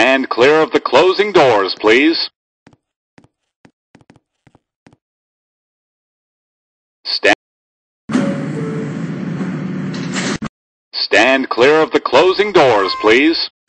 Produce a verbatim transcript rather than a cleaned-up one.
Stand clear of the closing doors, please. Stand, Stand clear of the closing doors, please.